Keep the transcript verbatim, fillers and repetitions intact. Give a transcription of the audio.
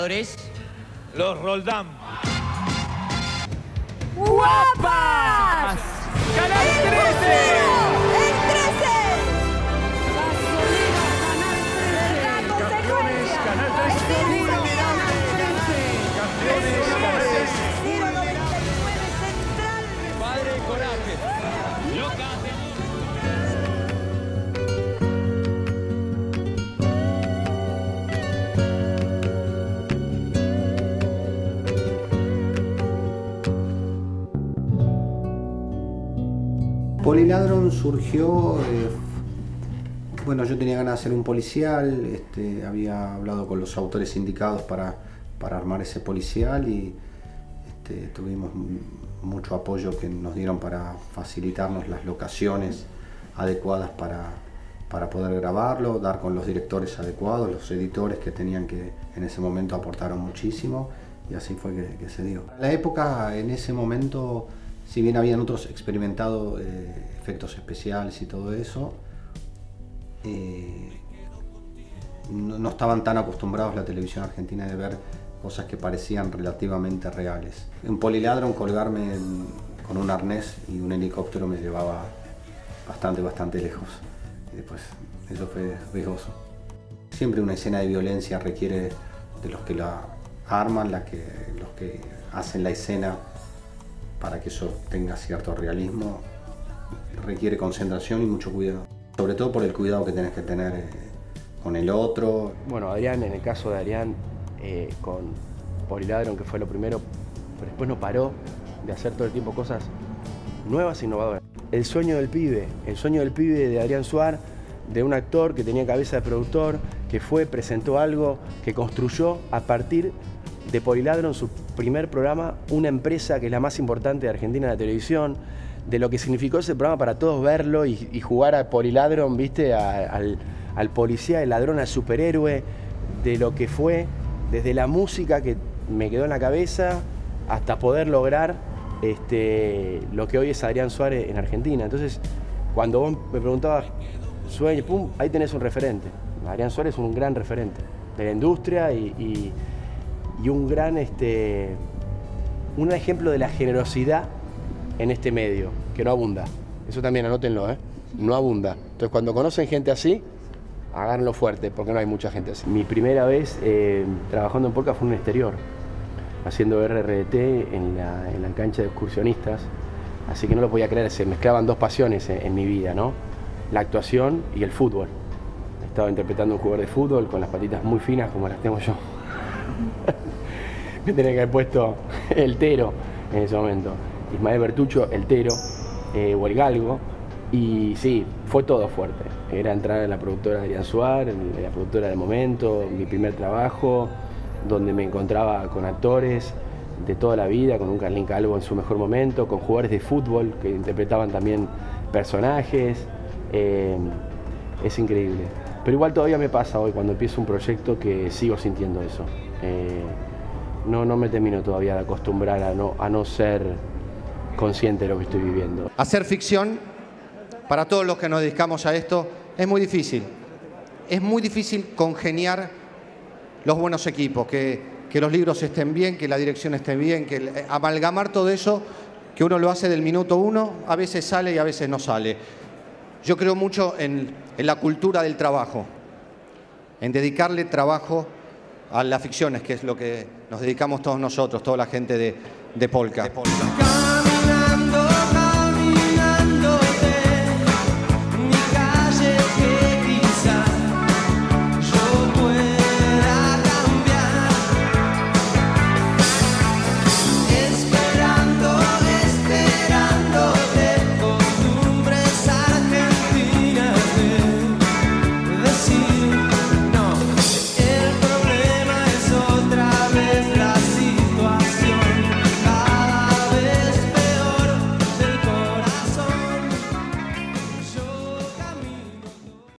ganadores. Los Roldán. ¡Guapas! ¡Canal trece! ¡El trece! ¡Gasolina, Canal trece! Campeones, Canal trece. Campeones, Canal trece. cero noventa y nueve Central. Padre Coraje. Loca. Poliladron surgió, eh, bueno, yo tenía ganas de hacer un policial, este, había hablado con los autores indicados para, para armar ese policial y este, tuvimos mucho apoyo que nos dieron para facilitarnos las locaciones adecuadas para, para poder grabarlo, dar con los directores adecuados, los editores que tenían que en ese momento aportaron muchísimo y así fue que, que se dio. La época en ese momento, si bien habían otros experimentado eh, efectos especiales y todo eso, eh, no, no estaban tan acostumbrados la televisión argentina de ver cosas que parecían relativamente reales. En Poliladron colgarme en, con un arnés y un helicóptero me llevaba bastante, bastante lejos. Y después eso fue riesgoso. Siempre una escena de violencia requiere de los que la arman, la que, los que hacen la escena, para que eso tenga cierto realismo, requiere concentración y mucho cuidado. Sobre todo por el cuidado que tenés que tener eh, con el otro. Bueno, Adrián, en el caso de Adrián, eh, con Poliladron, que fue lo primero, pero después no paró de hacer todo el tiempo cosas nuevas e innovadoras. El sueño del pibe, el sueño del pibe de Adrián Suar, de un actor que tenía cabeza de productor, que fue, presentó algo, que construyó a partir de Poliladron, su primer programa, una empresa que es la más importante de Argentina en la televisión, de lo que significó ese programa para todos verlo y, y jugar a Poliladron, viste, a, al, al policía, el ladrón, al superhéroe, de lo que fue, desde la música que me quedó en la cabeza, hasta poder lograr este, lo que hoy es Adrián Suárez en Argentina. Entonces, cuando vos me preguntabas, sueño, pum, ahí tenés un referente. Adrián Suárez es un gran referente de la industria y, y y un gran, este, un ejemplo de la generosidad en este medio, que no abunda. Eso también anótenlo, ¿eh? No abunda. Entonces, cuando conocen gente así, agárrenlo fuerte, porque no hay mucha gente así. Mi primera vez eh, trabajando en Polka fue en un exterior, haciendo R R T en la, en la cancha de excursionistas, así que no lo podía creer, se mezclaban dos pasiones en, en mi vida, ¿no? La actuación y el fútbol. Estaba interpretando a un jugador de fútbol con las patitas muy finas como las tengo yo. Me tenía que haber puesto el Tero en ese momento. Ismael Bertuccio, el Tero, eh, o el Galgo. Y sí, fue todo fuerte. Era entrar en la productora de Adrián Suárez, en la productora de momento, mi primer trabajo, donde me encontraba con actores de toda la vida, con un Carlín Calvo en su mejor momento, con jugadores de fútbol que interpretaban también personajes. Eh, es increíble. Pero igual todavía me pasa hoy cuando empiezo un proyecto que sigo sintiendo eso. Eh, no, no me termino todavía de acostumbrar a no, a no ser consciente de lo que estoy viviendo. Hacer ficción, para todos los que nos dedicamos a esto, es muy difícil. Es muy difícil congeniar los buenos equipos, que, que los libros estén bien, que la dirección esté bien, que amalgamar todo eso, que uno lo hace del minuto uno, a veces sale y a veces no sale. Yo creo mucho en, en la cultura del trabajo, en dedicarle trabajo a las ficciones, que es lo que nos dedicamos todos nosotros, toda la gente de, de Polka. De Polka.